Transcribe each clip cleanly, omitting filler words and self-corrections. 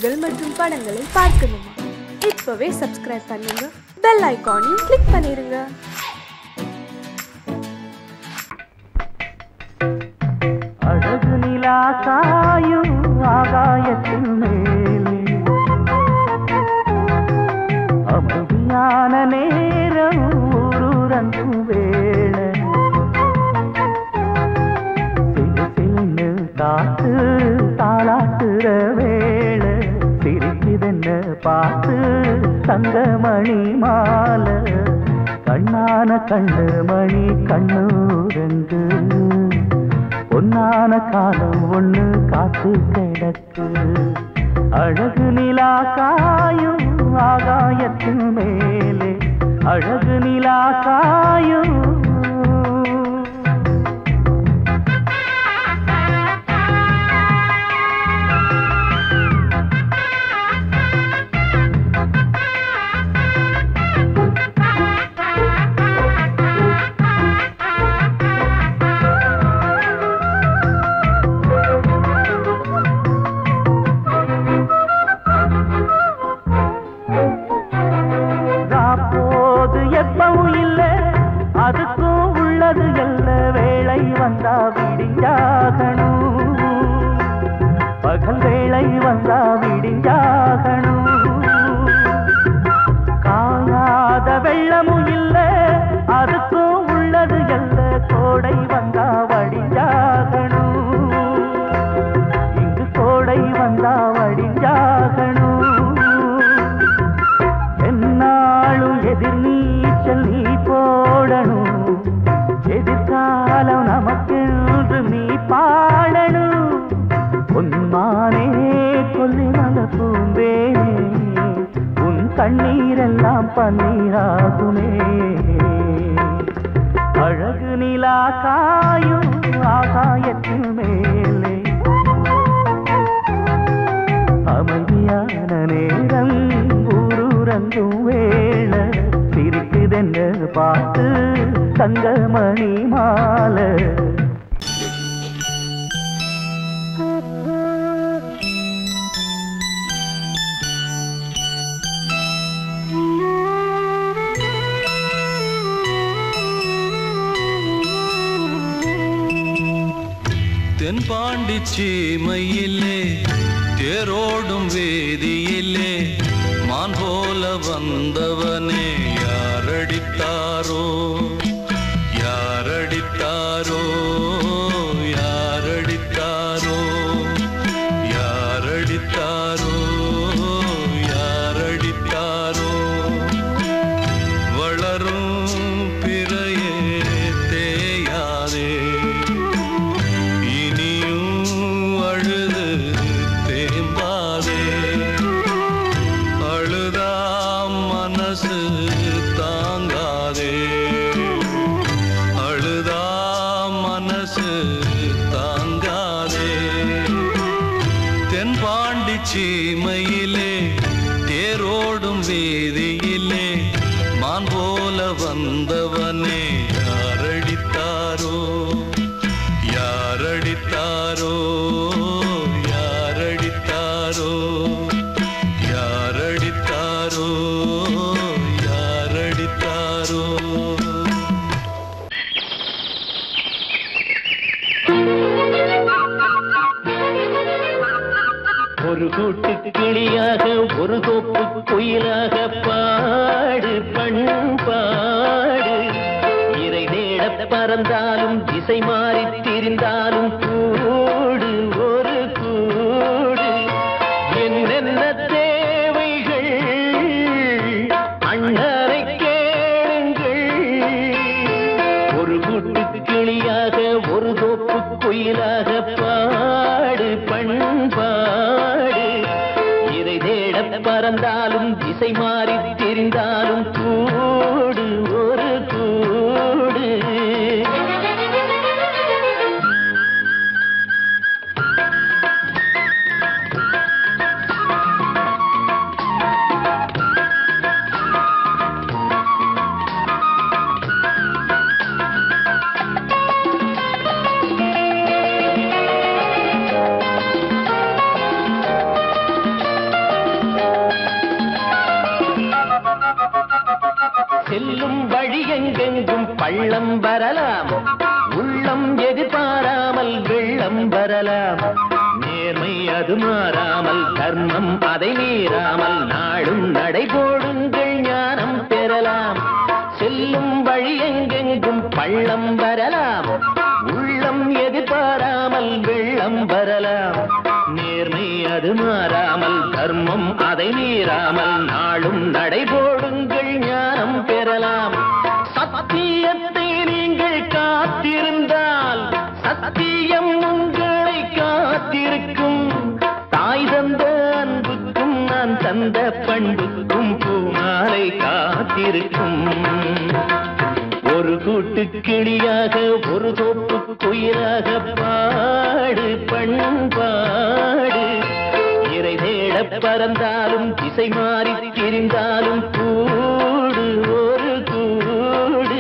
நிகழ்ச்சிகள் மற்றும் படங்களை பார்க்கணுமா? இப்பவே சப்ஸ்கிரைப் பண்ணுங்க, பெல் ஐகானையும் கிளிக் பண்ணிருங்க. அழகு நிலா காயும் ஆகாயத்தின் மேலே அமைதியான நேரம் ஊரூரங்கும் வேளை சிறு சின்ன காத்து தாளாட்டுற வேளை சிரிக்குதென்ன பார்த்து தங்கமணி மாலை கண்ணான கண்ணு மணி கண்ணூரங்கு பொன்னான காலம் ஒண்ணு காத்து கிடக்கு அழகு நிலா காயும் ஆகாயத்தின் மேலே அழகு நிலா காயும் அதுக்கும் உள்ளது எல்ல வேளை வந்தா விடிஞ்சாகணும் பகல் வேளை வந்தா விடிஞ்சாகணும் காணாத வெள்ளமும் இல்ல அதுக்கும் உள்ளது எல்ல கோடை வந்தா வடிஞ்சாகணும் இங்கு கோடை வந்தா வடிஞ்சாகணும் என்னாலும் எதிர் நீச்சல் நீ போடணும் எதிர்காலம் நமக்கென்று நீ பாடணும் உன்மானே கொல்லிமல பூந்தேனே உன் கண்ணீரெல்லாம் பன்னீராகுமே அழகு நிலா காயும் ஆகாயத்தின் மேலே அமைதியான நேரம் ஊரூரங்கும் வேளை சிரிக்குதென்ன பார்த்து தங்கமணி மாலை தென்பாண்டி சீமையிலே தேரோடும் வேதியிலே மான் போல வந்தவனே யாரடித்தாரோ யாரடித்தாரோ யாரடித்தாரோ யாரடித்தாரோ யாரடித்தாரோ வளரும் பிறையே தேயாதே இனியும் அழுது தேம்பாதே அழுதாம் மனசு தாங்காதே அழுதாம் மனசு தாங்காதே தென்பாண்டி சீமையிலே தேரோடும் வீதியிலே மான் போல வந்தவனே யாரடித்தாரோ யாரடித்தாரோ யாரடித்தாரோ யாரடித்தாரோ யாரடித்தாரோ ஒரு கூட்டு கிளியாக ஒரு தோப்பு குயிலாக பாடு பண்பாடு இறை தேட பறந்தாலும் திசை மாறி திரிந்தாலும் கூடு ஒரு கூடு என்னென்ன தேவைகள் அண்ணரை கேளுங்கள் ஒரு கூட்டு கிளியாக ஒரு தோப்பு குயிலாக பாடு பண்பாடு இதை தேட பறந்தாலும் திசை மாறி திரிந்தாலும் கூடு ஒரு கூடு செல்லும் வழி எங்கெங்கும் பள்ளம் வரலாம், உள்ளம் எதிர்பாராமல் வெள்ளம் வரலாம். நேர்மை அது மாறாமல், தர்மம் அதை மீறாமல், நாளும் நடைபோடுங்கள் ஞானம் பெறலாம். செல்லும் வழி எங்கெங்கும் பள்ளம் வரலாம், உள்ளம் எதிர்பாராமல் வெள்ளம் வரலாம். நேர்மை அது மாறாமல், தர்மம் அதை மீறாமல், நாளும் நடைபோடுங்கள் ஞானம் பெறலாம். சத்தியத்தை நீங்கள் காத்திருந்தால் சத்தியம் உங்களை காத்திருக்கும். தாய் தந்த அன்புக்கும் நான் தந்த பண்புக்கும் பூமாலை காத்திருக்கும். ஒரு கூட்டு கிளியாக ஒரு தோப்பு குயிலாக பாடு பண்பாடு. இறை தேட பறந்தாலும் திசை மாறி திரிந்தாலும் கூடு ஒரு கூடு.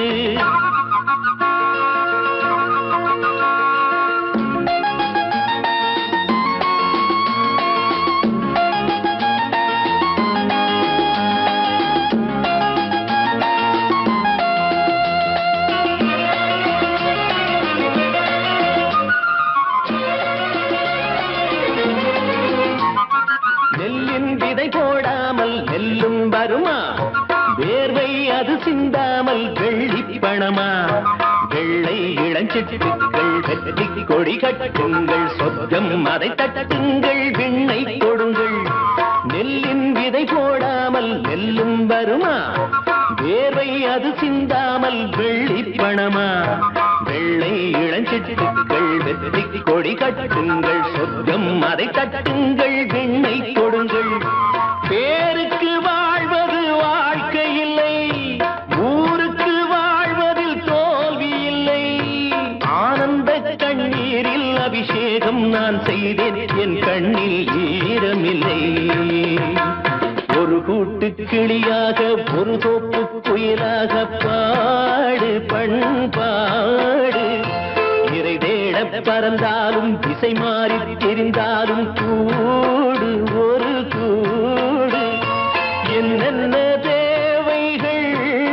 போடாமல் நெல்லும் வருமா, வேர்வை அது சிந்தாமல் வெள்ளி பணமா. வெள்ளை இளஞ்சிட்டுகள் வெற்றி கொடி கட்டுங்கள், சொர்க்கம் அதை தட்டுங்கள், விண்ணை கொடுங்கள். நெல்லின் விதை போடாமல் நெல்லும் வருமா, வேர்வை அது சிந்தாமல் வெள்ளி பணமா. வெள்ளை இளஞ்சிட்டுகள் வெற்றி கொடி கட்டுங்கள், சொர்க்கம் அதை தட்டுங்கள், விண்ணை கொடுங்கள். பேருக்கு வாழ்வது வாழ்க்கை இல்லை, ஊருக்கு வாழ்வதில் தோல்வி இல்லை. ஆனந்த கண்ணீரில் அபிஷேகம் நான் செய்தேன், என் கண்ணில் ஈரமில்லை. ஒரு கூட்டு கிளியாக ஒரு தோப்பு குயிலாக பாடு பண்பாடு. இறை தேட பறந்தாலும் திசை மாறி தெரிந்தாலும் கூடு ஒரு கூடு. என்னென்ன தேவைகள்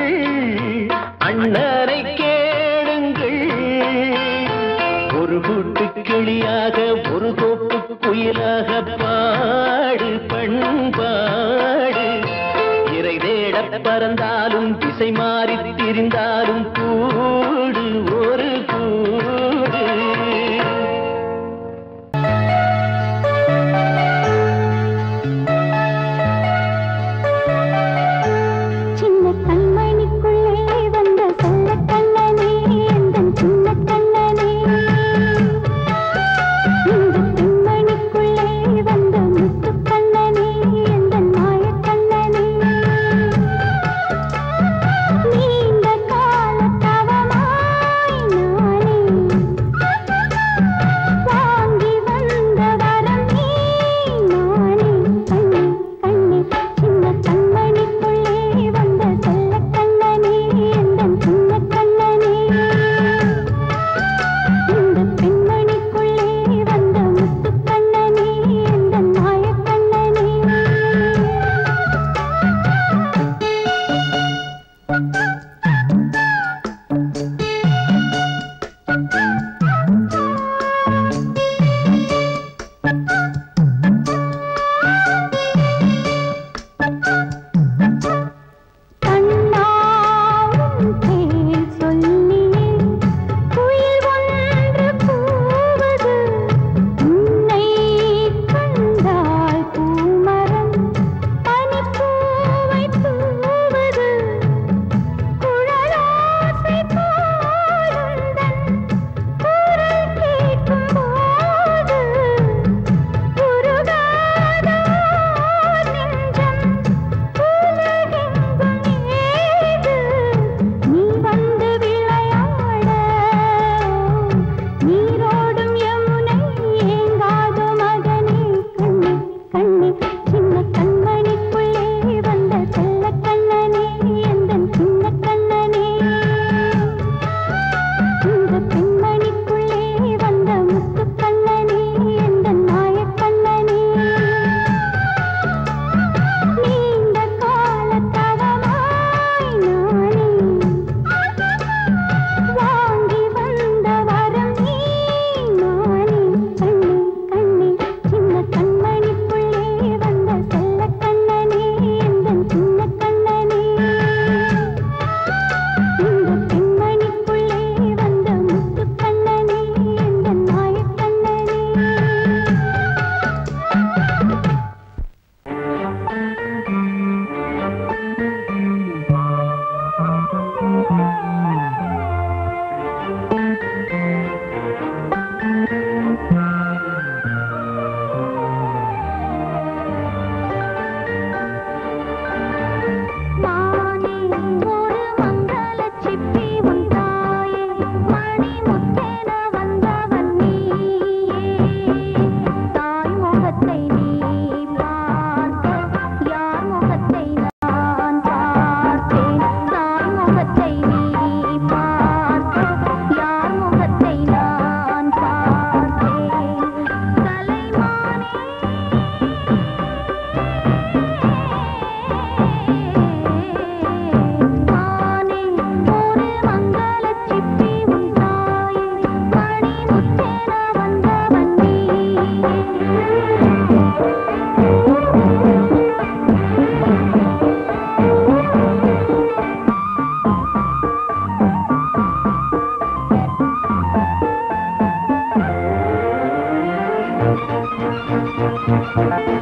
அண்ணனை கேளுங்கள். ஒரு கூட்டு கிளியாக ஒரு தோப்பு குயிலாக பாடு பண்பாடு. இறை தேட பறந்தாலும் திசை மாறி திரிந்தாலும் கூடு ஒரு கூடு. நீண்ட கால தவமா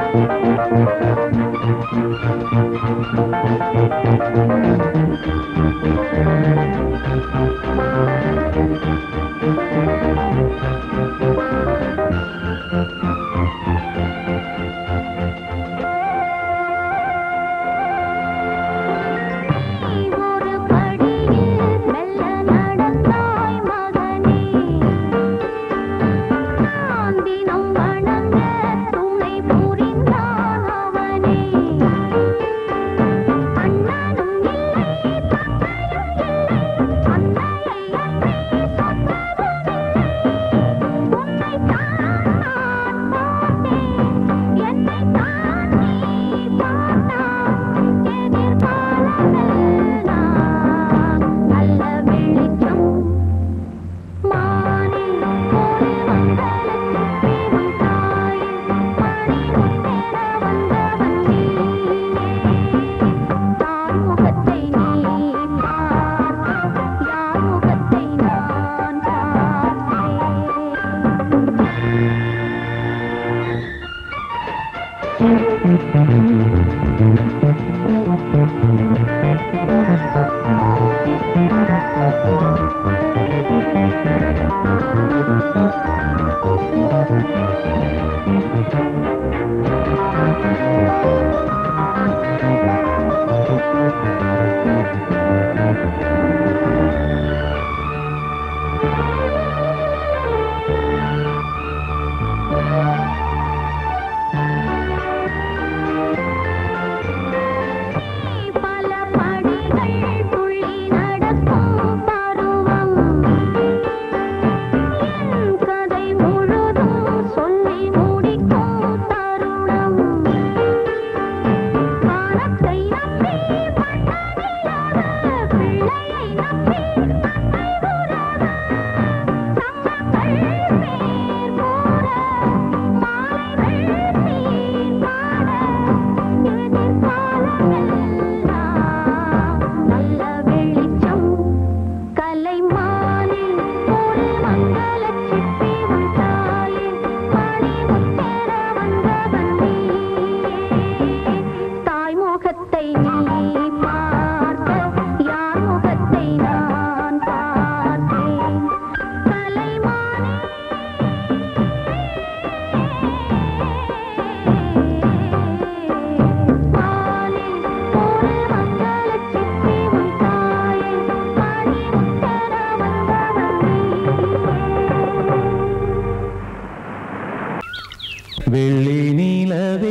வெள்ளி நீலவே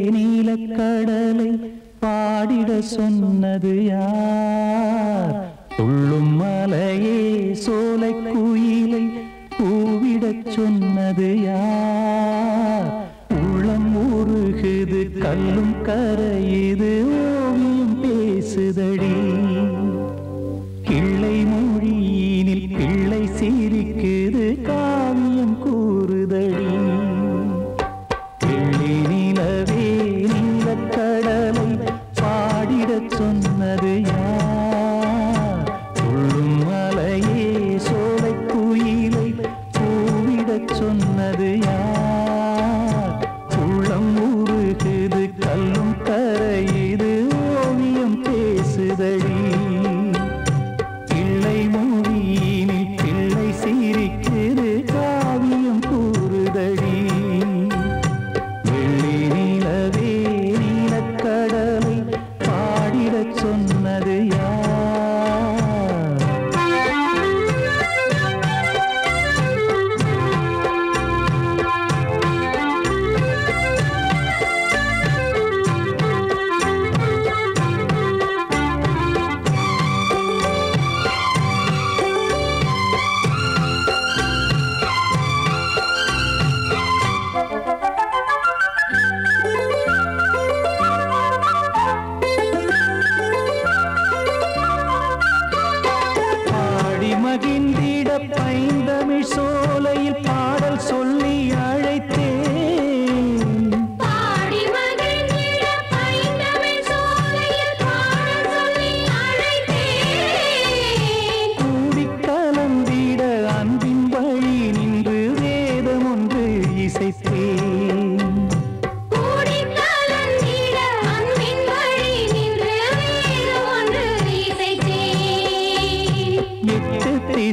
நீலக்கடலை பாடிட சொன்னது யார்? துள்ளும் மலையே சோலை குயிலை பூவிடச் சொன்னது யார்? உள்ளம் உருகுது கல்லும் கரையுது ஓவியம் பேசுதடி. கிள்ளை மொழியினில் பிள்ளை சிரிக்குது காவியம் கூறுதடி. வெள்ளி நிலவே நீலக்கடலை பாடிடச் சொன்னது யார்? துள்ளும் மலையே சோலை குயிலை பூவிடச் சொன்னது யார்? உள்ளம் உருகுது கல்லும் கரையுது ஓவியம் பேசுதடி.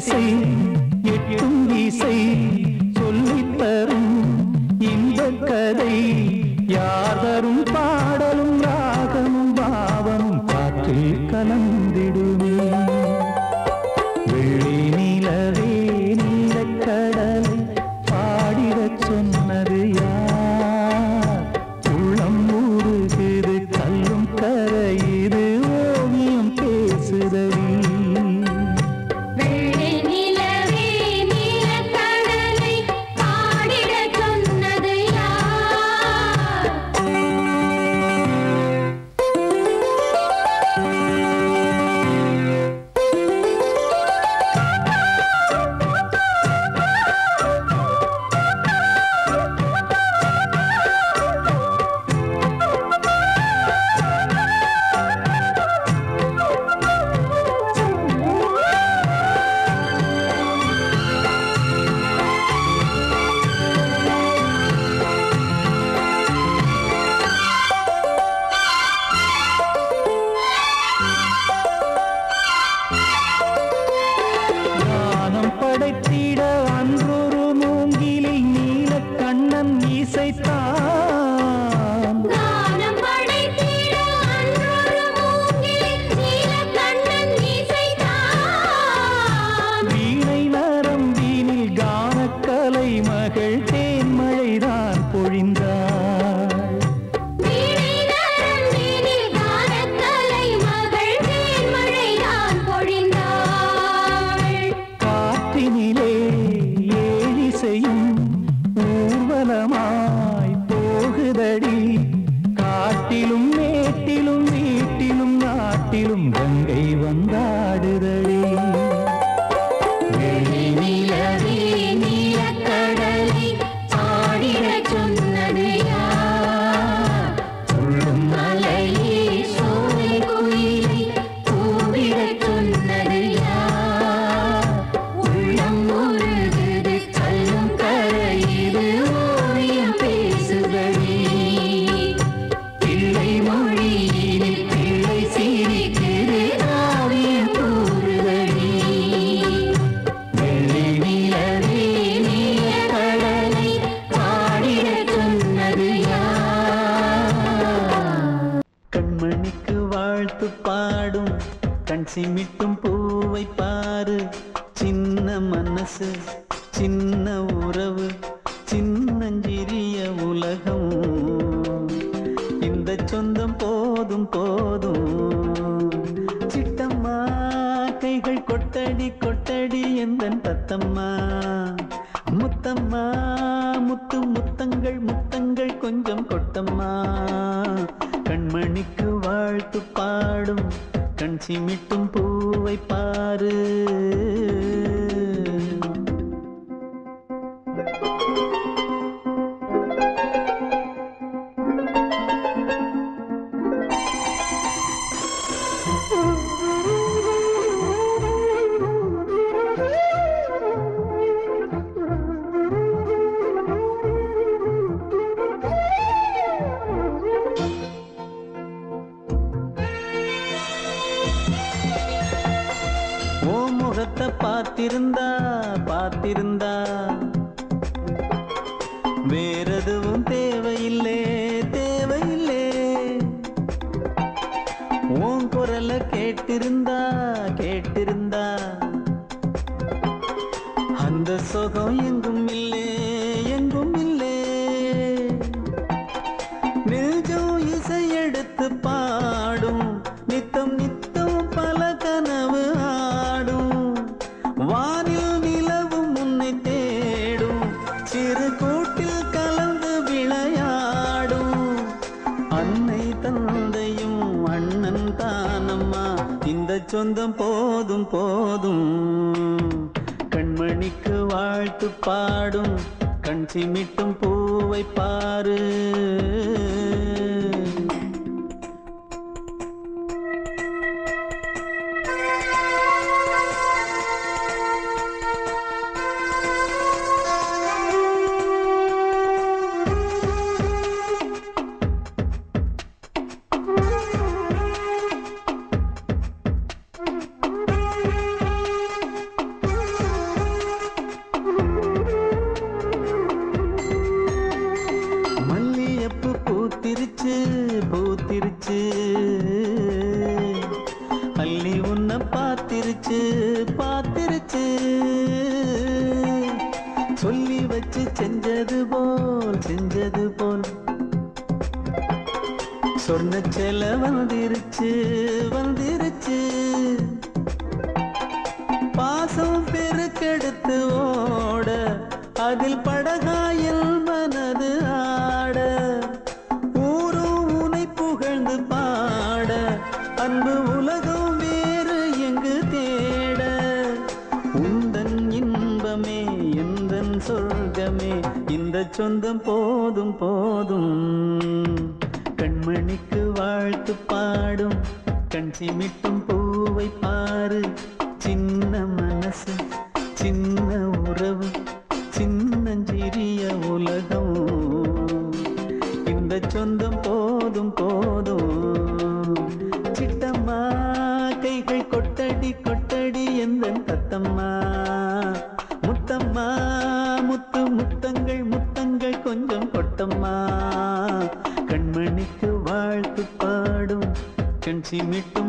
திசை எட்டும் இசை சொல்லித்தரும் இந்த கதை யாதரும் பாடலும் ராகமும் பாவமும் காற்றில் கலந்திடுமே வெள்ளி நிலவே நீலக்கடலை பாடிடச் சொன்னது யார் உள்ளம் ஊறுகிறது கல்லும் கரையுது ஓவியம் பேசுதடி படைத்திட அன்றொரு மூங்கிலில் நீலக்கண்ணன் இசைத்தான் வீணை நரம்பினில் கானக்கலை மகள் தேன்மழைதான் பொழிந்தாள் ஊர்வலமாய் போகுதடி காட்டிலும் மேட்டிலும் வீட்டிலும் நாட்டிலும் கங்கை வந்தாடுதடி வெள்ளி நிலவே நீலக்கடலை ஆடிடச் சொன்னது யார் துள்ளும் மலையே சோலை குயிலை கூவிடச் சொன்னது யார் உள்ளம் உருகுது கல்லும் கரையுது ஓவியம் பேசுதடி பிள்ளை மொழியினில் பிள்ளை சிரிக்குது காவியம் கூறுதடி வெள்ளி நிலவே நீலக்கடலை பாடிடச் சொன்னது யார் கண்மணிக்கு வாழ்த்து பாடும் கண் சிமிட்டும் பூவை பாரு சின்ன மனசு சின்ன உறவு சின்னஞ்சிறிய உலகம் இந்த சொந்தம் போதும் போதும் சிட்டம்மா கைகள் கொட்டடி கொட்டடி எந்தன் தத்தம்மா முத்தம்மா முத்து முத்தங்கள் முத்தங்கள் கொஞ்சம் கொட்டம்மா கண்மணிக்கு வாழ்த்து பாடும் கண் சிமிட்டும் பூவை பாரு முகத்தை பார்த்திருந்தா பார்த்திருந்தா வேறெதுவும் தேவையில்லை தேவையில்லை உன் குரலை கேட்டிருந்தா கேட்டிருந்தா அந்த சுகம் எங்கும் இல்லை எங்கும் இல்லை நெஞ்சம் இசை எடுத்து பாடும் நித்தம் நித்தம் பல கனவு ஆடும் வானில் நிலவும் உன்னை தேடும் சிறு கூட்டில் கலந்து விளையாடும் அன்னை தந்தையும் அண்ணன் தானம்மா இந்த சொந்தம் போதும் போதும் கண்மணிக்கு வாழ்த்து பாடும் கண் சிமிட்டும் பூவை பாரு பூத்திருச்சு அள்ளி உன்னை பார்த்திருச்சு பார்த்திருச்சு சொல்லி வச்சு செஞ்சது போல் சொன்ன செல வந்துருச்சு வந்துருச்சு பாசம் பெருக்கெடுத்து ஓட அதில் படகாயில் மனது ஆட ஊரும் உனை புகழ்ந்து பாட அன்பு உலகம் வேறு எங்கு தேட உந்தன் இன்பமே எந்தன் சொர்க்கமே இந்த சொந்தம் போதும் போதும் கண்மணிக்கு வாழ்த்து பாடும் கண் சிமிட்டும் பூவை பாரு சின்ன மனசு சின்ன உறவு சின்னஞ்சிறிய உலகம் இந்த சொந்தம் போதும் போதும் சிட்டம்மா கைகள் கொட்டடி கொட்டடி எந்தன் தத்தம்மா முத்தம்மா முத்து முத்தங்கள் முத்தங்கள் கொஞ்சம் கொட்டம்மா கண்மணிக்கு வாழ்த்து பாடும் கண் சிமிட்டும்